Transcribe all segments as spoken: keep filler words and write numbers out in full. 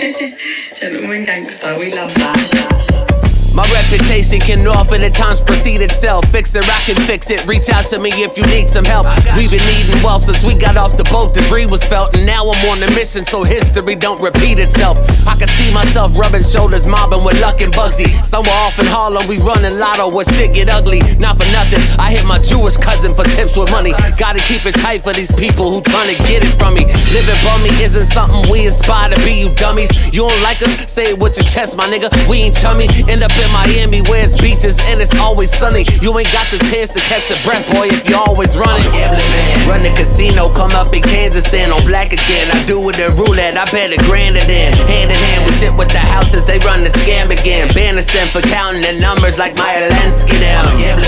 Gentleman gangster, we love that. My reputation can often at times precede itself. Fix it, I can fix it. Reach out to me if you need some help. We've been needing wealth since we got off the boat. Debris was felt, and now I'm on a mission so history don't repeat itself. I can see myself rubbing shoulders, mobbing with Luck and Bugsy. Somewhere off in Harlem, we running lotto where shit get ugly. Not for nothing, I hit my Jewish cousin for tips with money. Gotta keep it tight for these people who trying to get it from me. Living bummy isn't something we aspire to be, you dummies. You don't like us? Say it with your chest, my nigga. We ain't chummy. End up in Miami where it's beaches and it's always sunny. You ain't got the chance to catch a breath, boy, if you're always running. Run the casino, come up in Kansas, stand on black again. I do it in roulette, I bet a grand a then. Hand in hand, we sit with the houses, they run the scam again. Banish them for counting the numbers like Maya Lansky them.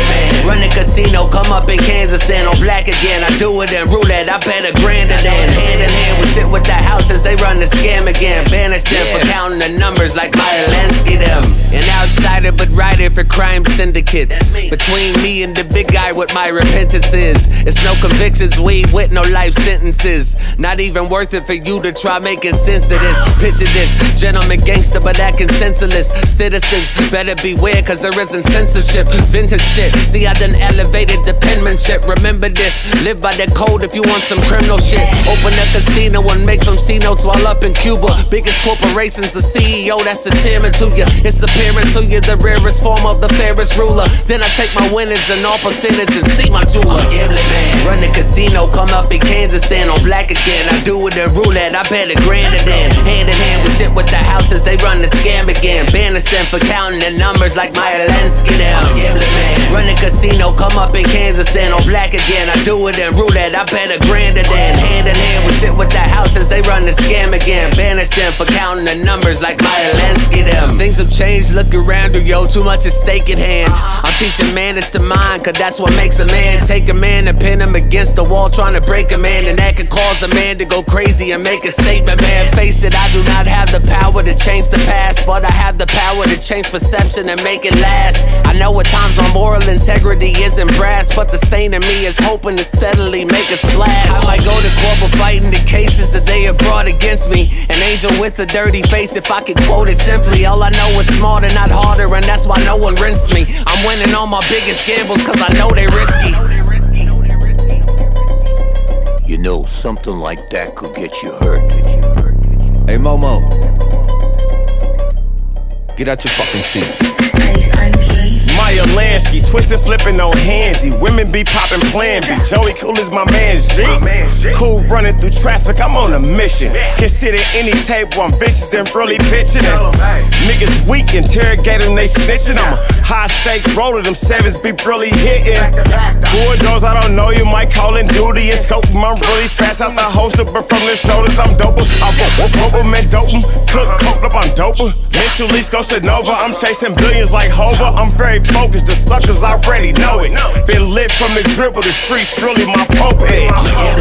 Run the casino, come up in Kansas, stand on black again. I do it in roulette, I bet a grand a then. Hand in hand, we sit with the houses, they run the scam again. Banish them for counting the numbers like Maya Lansky them. And outsider but writer for crime syndicates. Between me and the big guy, what my repentance is. It's no convictions, we ain't with no life sentences. Not even worth it for you to try making sense of this. Picture this, gentleman gangster but acting senseless. Citizens better beware cause there isn't censorship. Vintage shit, see I done elevated the penmanship. Remember this, live by the code if you want some criminal shit. Open a casino and make some C-notes while up in Cuba. Biggest corporations, the C E O, that's the chairman to you. It's appearing to you the rarest form of the fairest ruler. Then I take my winnings and all percentages, see my jeweler. Run the casino, come up in Kansas, stand on black again. I do it in roulette, I bet a grand a then. Hand in hand, we sit with the houses, they run the scam again. Banish them for counting the numbers like Maya Lansky them. Run the casino, come up in Kansas, stand on black again. I do it in roulette, I bet a grand a then. Hand in hand, we sit with the houses, they run the scam again. Banish them for counting the numbers like Maya Lansky them. Things have changed, look around you, yo, too much at stake at hand. I'm teaching manners to mind, cause that's what makes a man. Take a man and pin him against the wall trying to break a man, and that could cause a man to go crazy and make a statement, man. Face it, I do not have the power to change the past, but I have the power to change perception and make it last. I know at times my moral integrity isn't brass, but the sane in me is hoping to steadily make a splash. I might go to court but fighting the cases that they have brought against me. An angel with a dirty face, if I could quote it simply. All I know is smarter, not harder, and that's why no one rinsed me. I'm winning all my biggest gambles cause I know they risky. You know, something like that could get you hurt. Hey Momo, get out your fucking seat. Stay funky. Maya Lansky, twisting, flipping on handsy. Women be popping Plan B. Joey Cool is my man's G. Cool running through traffic, I'm on a mission. Consider any table, I'm vicious and really pitching it. Niggas weak, interrogating, they snitching. I'm a high stake roller, them sevens be really hitting. Bulldogs, I don't know, you might call in duty and scope 'em. I'm really fast out the holster, but from the shoulders, I'm doper. I rope 'em and dope 'em. Cook, coke up, I'm doper. Mentally, Scotia Nova, I'm chasing billions like Hova. I'm very focused, the suckers already know it. Been lit from the dribble, the streets really my pulpit.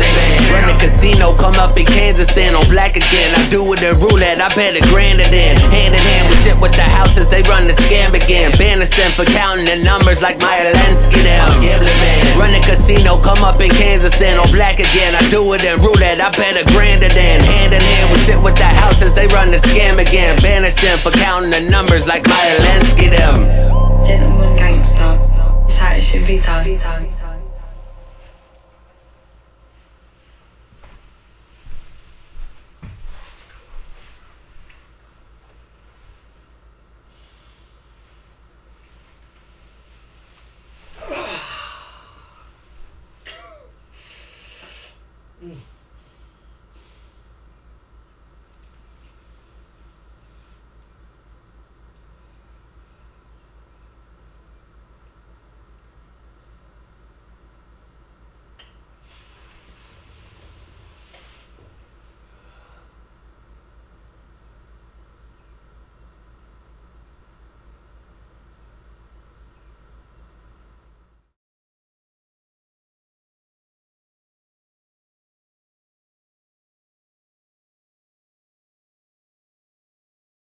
Run the casino, come up in Kansas, stand on black again. I do it in roulette, I bet a grand a then. Hand in hand, we sit with the houses, they run the scam again. Banish them for counting the numbers like Maya Lansky them. Run the casino, come up in Kansas, stand on black again. I do it in roulette, I bet a grand a then. Hand in hand, we sit with the houses, they run the scam again. Banish them for counting the numbers like Maya Lansky them. Gentleman gangster, it's how it should be done.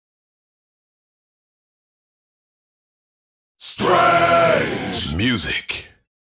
Strange music.